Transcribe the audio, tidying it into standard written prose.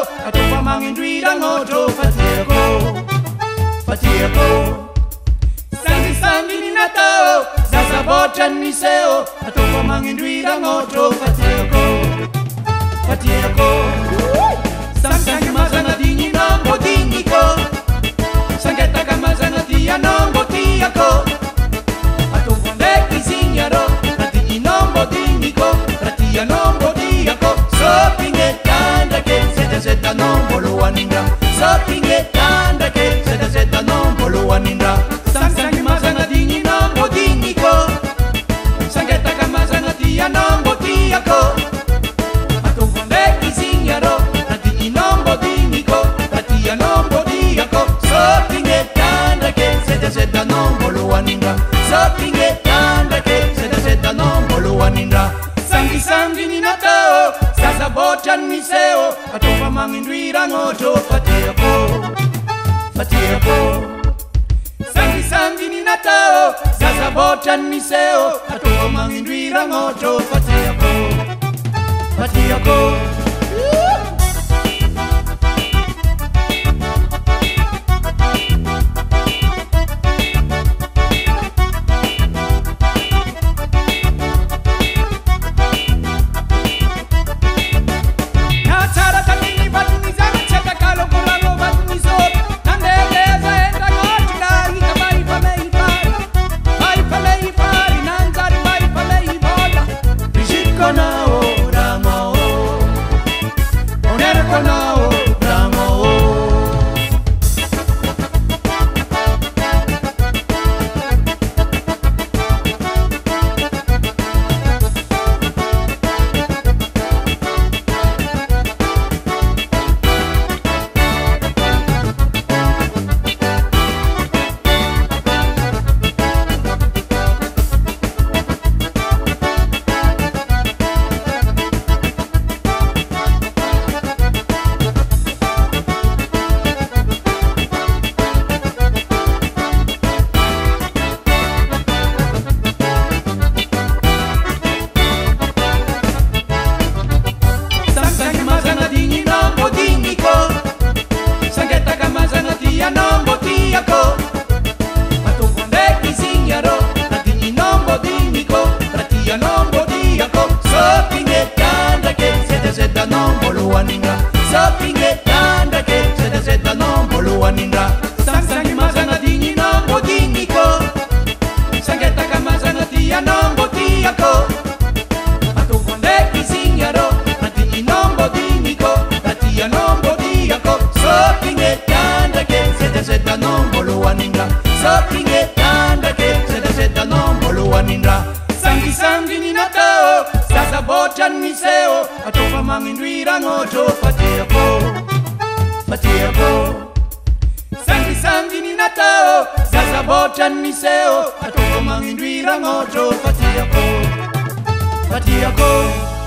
niseo atopa mangindwira ngoto fatieko sangi sangi ninatao sasabota niseo atopa mangindwira ngoto fatieko sangi mazana dingi nombo dingiko sangeta kamazana tia nombo tiako atopa ndeki zinyaro ratini nombo dingiko ratia nombo tiako sopinge tanda ke seta nombo luaninga sopinge tanda ke seta nombo luaninga sangi mazana dingi nombo dingiko sangeta kamazana tia nombo tiako atopa ndeki zinyaro ratini nombo dingiko ratia nombo tiako sopinge tanda ke seta nombo luaninga sopinge tanda ke seta nombo luaninga sangi sangi ninatao sasabota niseo atopa mangindwira ngoto fatieko sangi sangi ninatao sasabota niseo atopa mangindwira ngoto fatieko sangi mazana dingi nombo dingiko sangeta kamazana tia nombo tiako atopa ndeki zinyaro ratini nombo dingiko ratia nombo tiako sopinge tanda ke seta nombo luaninga sopinge tanda ke seta nombo luaninga sangi sangi ninatao sasabota niseo atopa mangindwira ngoto fatieko sangi sangi ninatao sasabota niseo atopa mangindwira ngoto fatieko